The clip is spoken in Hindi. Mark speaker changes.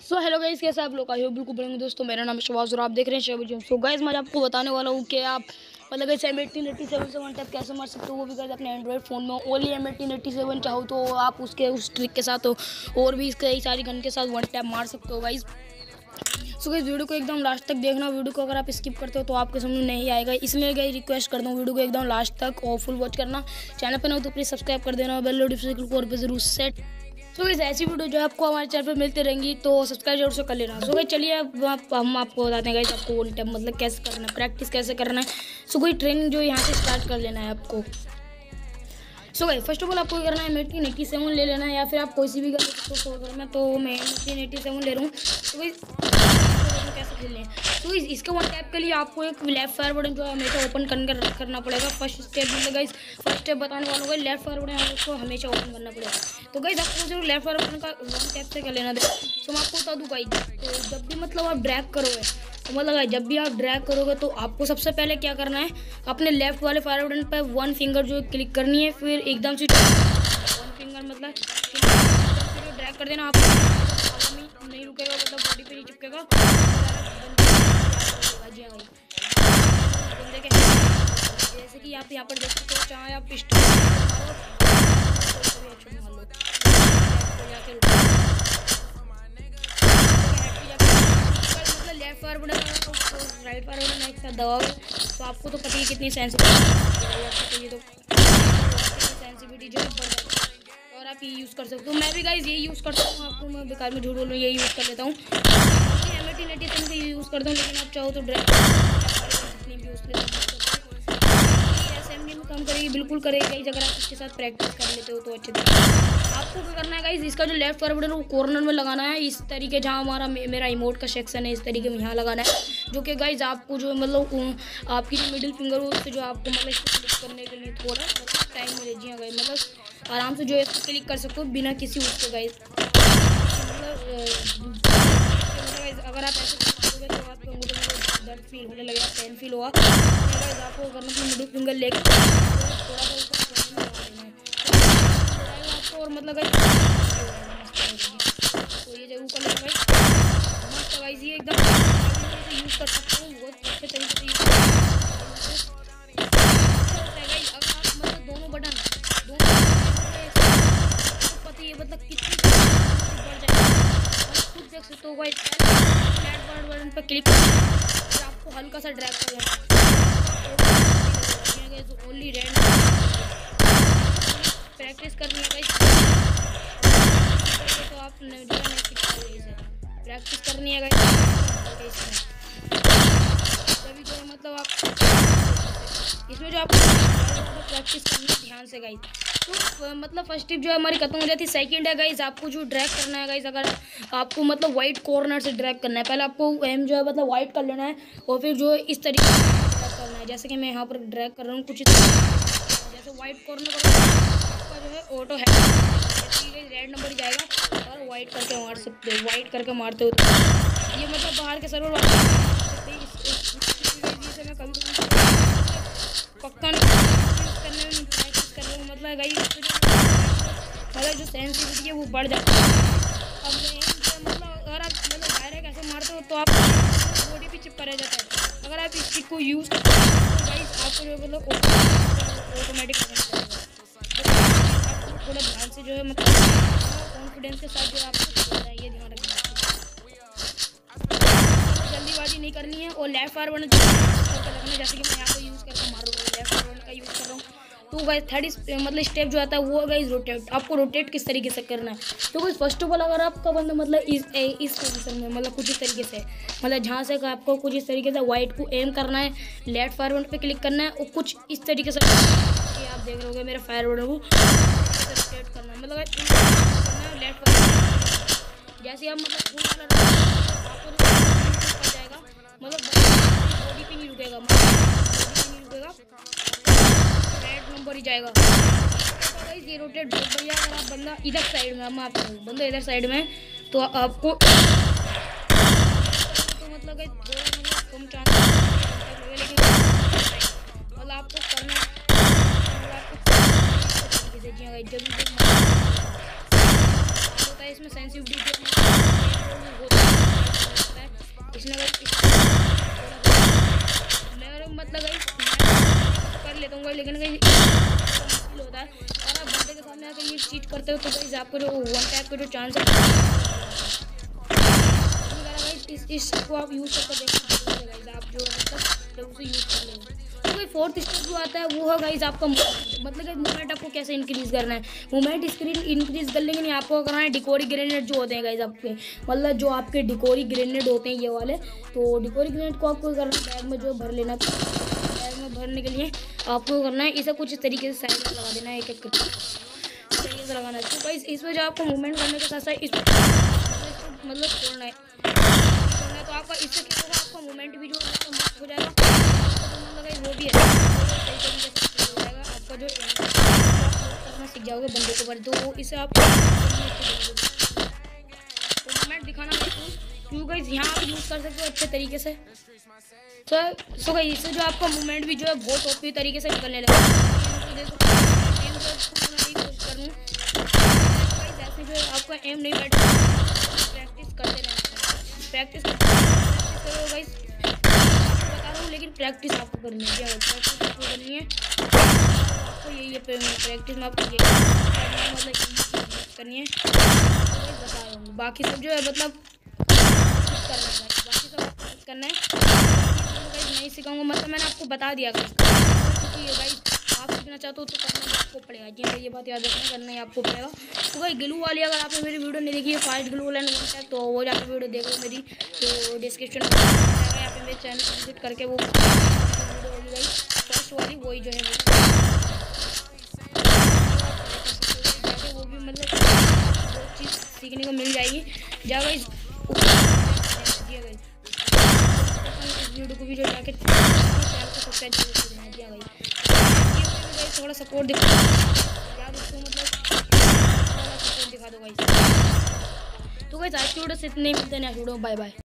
Speaker 1: हेलो गाइस, कैसे आप लोग? आई होप बिल्कुल बढ़िया दोस्तों। मेरा नाम है शबाज और आप देख रहे हैं शाबू जी। सो गाइस, मैं आपको बताने वाला हूँ कि आप मतलब M1887 से वन टैप कैसे मार सकते हो, वो भी गाइस अपने एंड्रॉइड फ़ोन में। ओनली M1887 चाहो तो आप उसके उस ट्रिक के साथ और भी कई सारी गन के साथ वन टैप मार सकते हो गाइस। सो गाइस, वीडियो को एकदम लास्ट तक देखना। वीडियो को अगर आप स्किप करते हो तो आपके समझ नहीं आएगा, इसलिए गाइस रिक्वेस्ट करता हूँ वीडियो को एकदम लास्ट तक और फुल वॉच करना। चैनल पर ना हो तो प्लीज़ सब्सक्राइब कर देना, बेल नोटिफिकेशन को और पे जरूर सेट। सो गाइस, ऐसी वीडियो जो आपको हमारे चैनल पर मिलती रहेंगी तो सब्सक्राइब जरूर से कर लेना। सो गाइस, चलिए अब हम आपको बताते हैं गाइस आपको वन टैप मतलब कैसे करना है, प्रैक्टिस कैसे करना है। सो कोई ट्रेनिंग जो यहाँ से स्टार्ट कर लेना है आपको। So guys, first of all आपको करना है M1887 ले लेना है, या फिर आप कोई सी भी गन को करना है। तो मैं M1887 ले रहा हूँ। तो गाइस कैसे खेलने हैं, तो इसके वन टैप के लिए आपको एक लेफ्ट फायर बटन जो है हमेशा ओपन करना पड़ेगा। फर्स्ट स्टेप मतलब गाइस, फर्स्ट स्टेप बताने वालों को लेफ्ट फायर बटन आपको हमेशा ओपन करना पड़ेगा। तो गाइस, आपको जो लेफ्ट फायर बटन का वन टैप से कर लेना दे। तो मैं आपको बता दूँ गाइस, तो जब भी मतलब आप ड्रैग करोगे तो मतलब जब भी आप ड्रैग करोगे तो आपको सबसे पहले क्या करना है, अपने लेफ्ट वाले फायर बटन पर वन फिंगर जो क्लिक करनी है, फिर एकदम से वन फिंगर मतलब ड्रैग कर देना। आप नहीं रुकेगा, मतलब बॉडी पे नहीं चिपकेगा। बंदे के जैसे कि आप यहाँ पर देख सकते हो, चाहे आप पिस्टल मतलब left fire button right fire button एक साथ दबाओगे तो आपको तो पता ही कितनी सेंसिटिविटी तो सेंसिटिविटी जो बढ़ जाती है और आप ये यूज़ कर सकते हो। मैं भी गाइस यही यूज़ करता हूँ, आपको मैं बेकार में झूठ बोल रहा हूँ, यही यूज़ कर लेता हूँ। M1887 को यूज़ करता हूँ, लेकिन आप चाहो तो जितनी भी यूज़ असेंबली में कम करेगी, बिल्कुल करेगी गाइस अगर आप इसके साथ प्रैक्टिस कर लेते हो तो अच्छे तरीके। आपको क्या करना है गाइस, इसका जो लेफ्ट फायर बटन है वो कॉर्नर में लगाना है, इस तरीके जहाँ हमारा मेरा इमोट का सेक्शन है इस तरीके में यहाँ लगाना है। जो कि गाइस आपको जो मतलब आपकी जो मिडिल फिंगर हो उससे जो आपको मतलब इसको क्लिक करने के लिए थोड़ा टाइम मिले जी। हाँ गाइस, मतलब आराम से जो है इसको क्लिक कर सकते हो बिना किसी उसके गाइस। मतलब अगर आप ऐसे करोगे तो आपको दर्द फील होने लगेगा, पेन फील होगा। गाइस आपको करना है मिडिल फिंगर लेके थोड़ा सा ऊपर देना है आपको, और मतलब तो ये जरूर कर लेना गाइस। मस्त गाइस, ये एकदम यूज़ कर सकते हो बहुत अच्छे तरीके से यूज़ गाइस। अगर आप मतलब दोनों बटन पता है मतलब कितनी बढ़ जाएगा खुद देख सकते हो गाइस। फ्लैट बटन पर क्लिक कर आपको हल्का सा ड्रैग कर लेना है। ओनली रैंड प्रैक्टिस करनी है गाइस, तो आप प्रैक्टिस करनी है गाइस। तभी जो है मतलब आप इसमें जो आप प्रैक्टिस करनी है ध्यान से गाइस। तो मतलब फर्स्ट टिप जो है हमारी खत्म हो जाती है। सेकंड है गाइस, आपको जो ड्रैग करना है गाइस, अगर आपको मतलब वाइट कॉर्नर से ड्रैग करना है, पहले आपको एम जो है मतलब वाइट कर लेना है और फिर जो है इस तरीके से ड्रैग करना है। जैसे कि मैं यहाँ पर ड्रैग कर रहा हूँ कुछ जैसे वाइट कॉर्नर आपका जो है ऑटो है, रेड नंबर जाएगा और वाइट करके मार सकते हो। वाइट करके मारते हो तो ये मतलब बाहर के सर्वर वाले मैं कभी पक्का करने में प्रैक्टिस कर रहा हूँ, मतलब गाइस मतलब जो सेंसिटिविटी है वो बढ़ जाती है। अब मतलब अगर आप मतलब डायरेक्ट ऐसे मारते हो तो आप बॉडी पे चिपका रह जाता है। अगर आप इस ट्रिक को यूज़ करते हो तो गाइस आपको जो मतलब ऑटोमेटिक थोड़ा ध्यान से जो है मतलब कॉन्फिडेंस के साथ जो आपको ये ध्यान रखना है, जल्दीबाजी नहीं करनी है। और लेफ्ट फायर बटन रखना, जैसे कि मैं यहाँ पे यूज़ करके मार रहा हूँ, लेफ्ट फायर बटन का यूज़ कर रहा हूँ। तो गाइस थर्ड मतलब स्टेप जो आता है वो गाइस रोटेट। आपको रोटेट किस तरीके से करना है, तो गाइस फर्स्ट ऑफ ऑल अगर आपका बंदा मतलब इस पोजीशन में मतलब कुछ इस तरीके से मतलब जहाँ से आपको कुछ इस तरीके से वाइट को एम करना है, लेफ्ट फायर बटन पे क्लिक करना है और कुछ इस तरीके से आप देख रहे होगे मेरा फायर बटन को रोटेट करना है, मतलब लेफ्ट जैसे आप मतलब जाएगा मतलब बॉडी पे नहीं रुकेगा, रेड नंबर ही जाएगा। तो ये रोटेट बहुत बढ़िया। अगर आप बंदा इधर साइड में, मैं आपको बंदा इधर साइड में तो आपको तो मतलब कम चांस लेकिन मतलब आपको करना जब होता है इसमें सेंसिटिविटी होता है इसमें मतलब कर लेता हूँ लेकिन मुश्किल होता है। और आप बंदे के सामने आकर ये चीट करते हो तो गाइस आपको जो वन टैप का जो चांस है इसको आप यूज़ करके देखना आप जो मतलब उसे यूज़ कर लेंगे। तो भाई फोर्थ स्टेप जो आता है वो है गाइस आपका मतलब कि मूवमेंट आपको कैसे इंक्रीज़ करना है। मूवमेंट स्क्रीन इंक्रीज़ कर लेंगे नहीं, आपको करना है डिकोरी ग्रेनेड जो होते हैं गाइस आपके मतलब जो आपके डिकोरी ग्रेनेड होते हैं ये वाले। तो डिकोरी ग्रेनेड को आपको करना है बैग में जो भर लेना, बैग में भरने के लिए आपको करना है इसे कुछ इस तरीके से साइड में लगा देना है, एक एक तरीके से लगाना है। तो गाइस इसमें जो आपको मूवमेंट करने के साथ साथ इस मतलब छोड़ना है तो आपका इससे क्या होगा, आपका मूवमेंट भी जो मस्त हो जाएगा मतलब वो भी है सही तरीके से हो जाएगा। आपका जो करना सीख जाओगे बंदे के ऊपर तो इसे आप मूवमेंट दिखाना क्यों गाइस यहाँ आप यूज़ कर सकते हो अच्छे तरीके से। सो गाइस इससे जो आपका मूवमेंट भी जो है बहुत ओपी तरीके से निकलने लगा। ऐसे जो आपका एम नहीं बैठ प्रैक्टिस करते रहना, प्रैक्टिस करो गाइस बता रहा हूँ लेकिन प्रैक्टिस आपको करनी है। क्या प्रैक्टिस आपको करनी है आपको यही प्रैक्टिस में आपको मतलब करनी है बता रहा हूँ। बाकी सब जो है मतलब करना है, बाकी सब आपको करना है नहीं सिखाऊंगा मतलब मैंने आपको बता दिया गाइस आप सीखना चाहते हो तो करना आपको पड़ेगा जी ये बात याद रखना, करना ही आपको पड़ेगा। तो भाई ग्लू वाली अगर आपने मेरी वीडियो नहीं देखी है फास्ट ग्लू वाला है तो वो जाकर वीडियो देख लो मेरी, तो डिस्क्रिप्शन में यहाँ पे मेरे चैनल को विजिट करके वो वीडियो होगी भाई फर्स्ट वाली वही जो है वो भी मतलब बहुत चीज़ सीखने को मिल जाएगी। जा भाई इस वीडियो को भी जो जाके चैनल को सब्सक्राइब करना दिया भाई थोड़ा सपोर्ट दिखा यार उसको मतलब थोड़ा सपोर्ट दिखा दो गाइस। तो गाइस आज की वीडियो से इतने ही मिलते हैं नेक्स्ट वीडियो, बाय बाय।